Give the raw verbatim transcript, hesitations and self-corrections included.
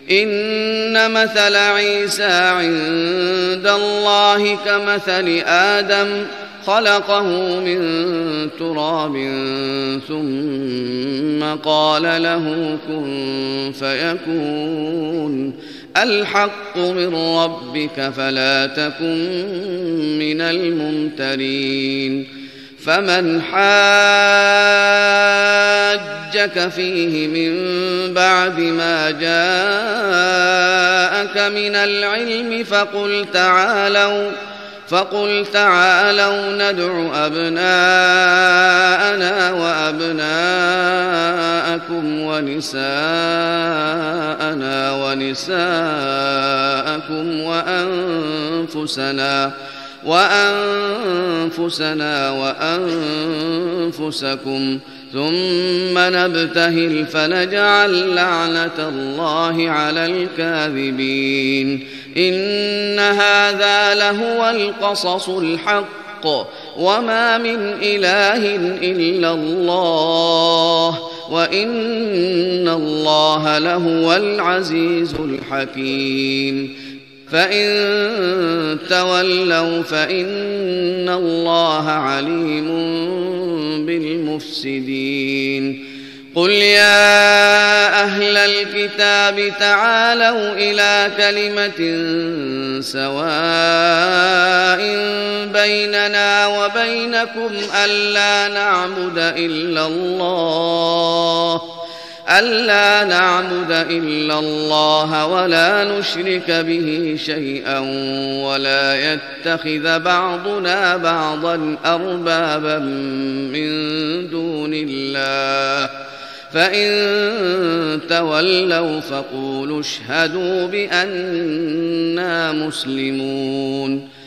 إن مثل عيسى عند الله كمثل آدم خلقه من تراب ثم قال له كن فيكون الحق من ربك فلا تكن من الممترين فمن حاجك فيه من بعد ما جاءك من العلم فقل تعالوا فقل تعالوا ندع أبناءنا وأبناءكم ونساءنا ونساءكم وأنفسنا وأنفسنا وأنفسكم ثم نبتهل فنجعل لعنة الله على الكاذبين إن هذا لهو القصص الحق وما من إله إلا الله وإن الله لهو العزيز الحكيم فإن تولوا فإن الله عليم بالمفسدين قل يا أهل الكتاب تعالوا إلى كلمة سواء بيننا وبينكم ألا نعبد إلا الله ألا نعبد إلا الله ولا نشرك به شيئا ولا يتخذ بعضنا بعضا أربابا من دون الله فإن تولوا فقولوا اشهدوا بأننا مسلمون